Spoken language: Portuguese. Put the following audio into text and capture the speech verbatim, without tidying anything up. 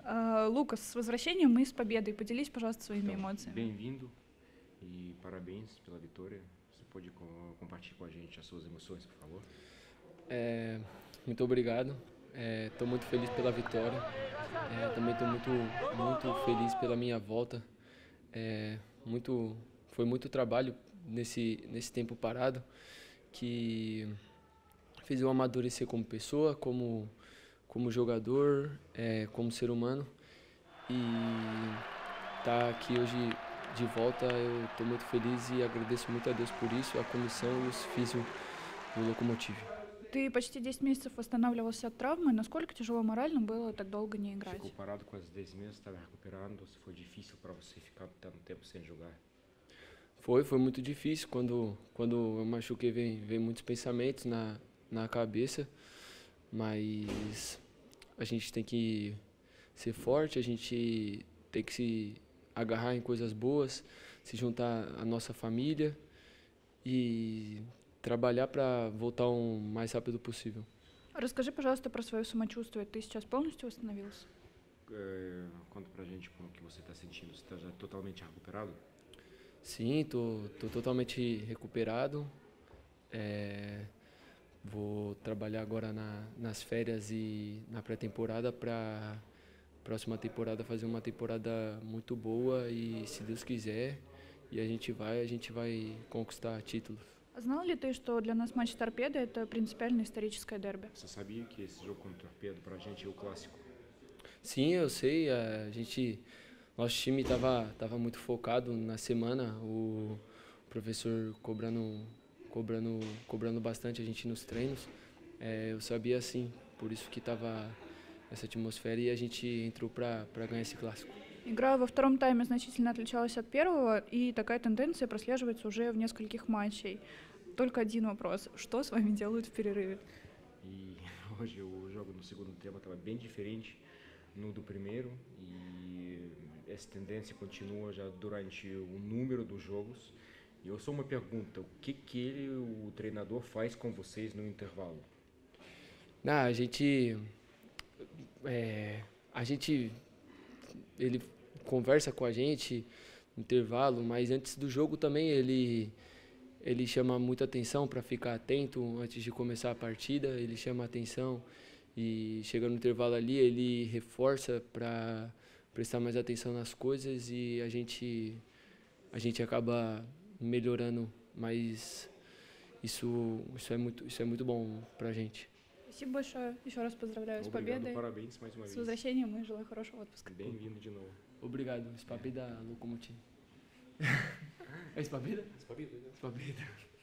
А, Лукас, с возвращением и с победой. Поделись, pожалуйста, своими Então, эмоциями. bem-vindo e parabéns pela vitória. Você pode co- compartilhar com a gente as suas emoções, por favor? É, muito obrigado. Estou muito feliz pela vitória. É, também estou muito, muito feliz pela minha volta. É, muito, foi muito trabalho nesse, nesse tempo parado que fez eu amadurecer como pessoa, como, como jogador, é, como ser humano. E estar aqui hoje de volta, eu estou muito feliz e agradeço muito a Deus por isso, a comissão e os físicos do Lokomotiv. Ты почти десять месяцев восстанавливался от травмы. Насколько тяжело морально было так долго не играть? Ficou parado quase dez meses, estava recuperando. Se foi difícil para você ficar tanto tempo sem jogar? Foi, foi muito difícil. Quando, quando eu machuquei, vem, vem muitos pensamentos na, na cabeça, mas a gente tem que ser forte, a gente tem que se agarrar em coisas boas, se juntar à nossa família e trabalhar para voltar o mais rápido possível. Расскажи, пожалуйста, про свое самочувствие. Ты сейчас полностью восстановился? É, conta pra gente como que você está sentindo. Você está já totalmente recuperado? Sim, tô, tô totalmente recuperado. É, vou trabalhar agora na, nas férias e na pré-temporada para próxima temporada fazer uma temporada muito boa e, se Deus quiser, e a gente vai, a gente vai conquistar títulos. Знал ли ты, что для нас матч Торпедо — это принципиально историческое дерби? Você sabia que esse jogo contra o Torpedo pra gente é o clássico? Sim, eu sei, a gente, nosso time estava tava muito focado na semana, o professor cobrando, cobrando, cobrando bastante a gente nos treinos. É, eu sabia assim, por isso que estava essa atmosfera e a gente entrou para ganhar esse clássico. Игра во втором тайме значительно отличалась от первого, и такая тенденция прослеживается уже в нескольких матчей. Только один вопрос. Что с вами делают в перерыве? E hoje o jogo no segundo tempo estava bem diferente no do primeiro e essa tendência continua já durante o número dos jogos. E eu só uma pergunta, o que que ele, o treinador faz com vocês no intervalo? Ah, a gente, é, a gente, ele conversa com a gente no intervalo, mas antes do jogo também ele, ele chama muita atenção para ficar atento antes de começar a partida. Ele chama atenção e chega no intervalo ali, ele reforça para prestar mais atenção nas coisas e a gente, a gente acaba melhorando, mas isso, isso é muito, isso é muito bom para a gente. Спасибо большое. Еще раз поздравляю с Obrigado, победой. parabéns mais uma С vez. возвращением и желаю хорошего отпуска. Bem-vindo de novo. Obrigado, Espabida Lokomotiv. É Espabida? Espabida. Espabida.